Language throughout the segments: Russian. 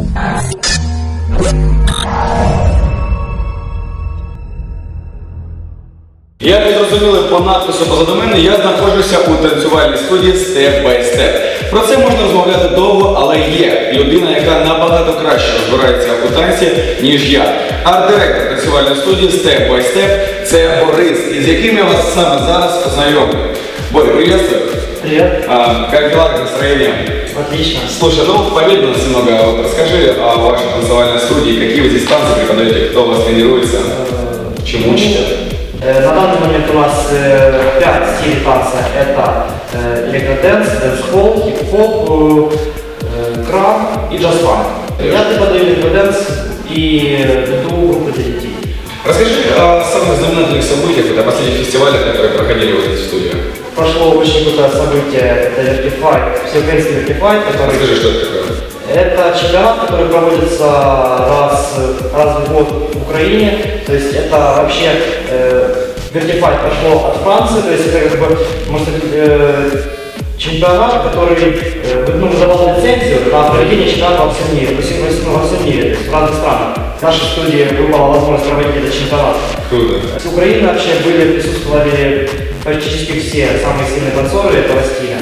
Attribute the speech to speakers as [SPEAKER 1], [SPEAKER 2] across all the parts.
[SPEAKER 1] Як ви зрозуміли по надпису позаду мене, я знаходжуся у танцювальній студії Step by Step. Про це можна розмовляти довго, але є людина, яка набагато краще розбирається у танці, ніж я. Арт-директор танцювальної студії Step by Step – це Борис, із яким я вас саме зараз познайомлю. Боря, приветствую.
[SPEAKER 2] Привет.
[SPEAKER 1] Как дела, как настроение?
[SPEAKER 2] Отлично.
[SPEAKER 1] Слушай, ну поведай нас немного, вот расскажи о вашей танцевальной студии, какие вы здесь танцы преподаете, кто у вас тренируется, чему учите?
[SPEAKER 2] На данный момент у нас 5 стилей танца. Это электродэнс, дэнс-холл, хип-хоп, крам и джаз-фанк. Я преподаю электродэнс и веду группы для детей.
[SPEAKER 1] Расскажи о самых знаменательных событиях, о последних фестивалях, которые проходили у вас в студии.
[SPEAKER 2] Прошло очень крутое событие, это Vertify, всеукраинский Vertify, который...
[SPEAKER 1] Расскажи, что это такое?
[SPEAKER 2] Это чемпионат, который проводится раз в год в Украине. То есть это вообще Vertify пошло от Франции, то есть это как бы, может быть, чемпионат, который давал лицензию на проведение чемпионата во всем мире, во всем мире, то есть в разных странах. В нашей студии выпала возможность проводить этот чемпионат.
[SPEAKER 1] Круто.
[SPEAKER 2] С Украины вообще присутствовали практически все самые сильные танцоры этого стиля.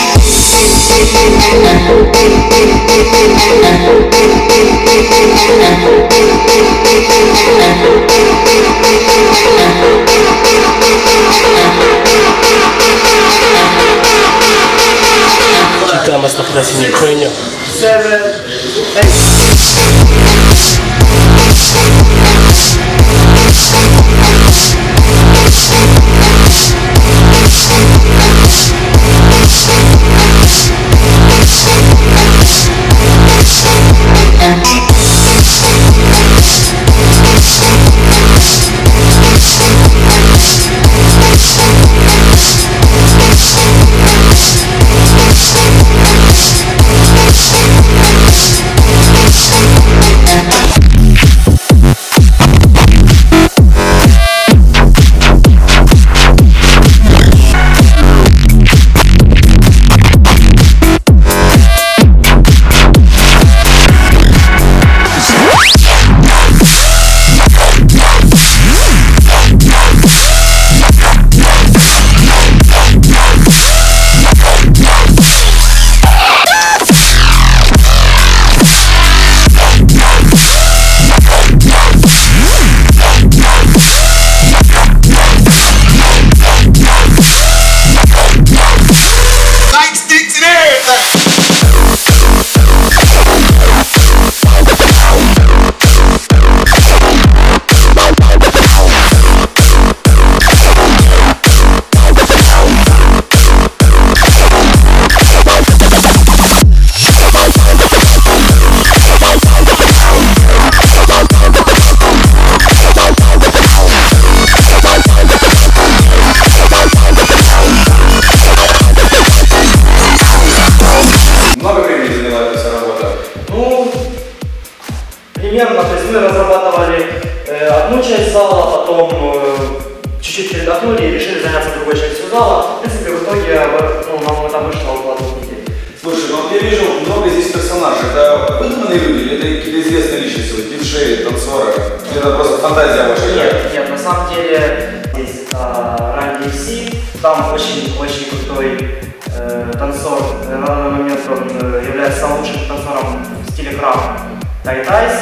[SPEAKER 3] Witamy na klasie Ukrainie.
[SPEAKER 2] 7, 8. Примерно, то есть мы разрабатывали одну часть зала, потом чуть-чуть передохнули и решили заняться другой частью зала. В принципе, в итоге нам это вышло около 2 недель.
[SPEAKER 1] Слушай, ну я вижу много здесь персонажей. Это выдуманные люди или это какие-то известные личности, диджеи, танцоры? Или это просто фантазия ваша?
[SPEAKER 2] Нет, на самом деле здесь Run DMC, там очень крутой танцор. На данный момент он является лучшим танцором в стиле крам. Тайтайс,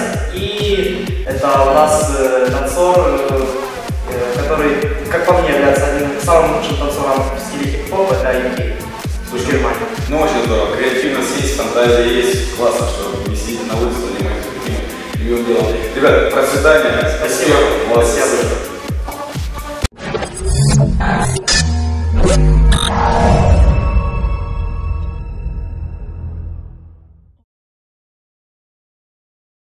[SPEAKER 2] и это у нас танцор, который, как по мне, является одним из самых лучших танцоров в стиле хип-хоп, это Юки. Слушай, Германия.
[SPEAKER 1] Ну очень здорово, креативность есть, фантазия есть, классно, что не сидите на улице, занимаетесь таким любимым делом. Ребята, процветания,
[SPEAKER 2] Спасибо.
[SPEAKER 1] Молодцы.
[SPEAKER 2] Спасибо.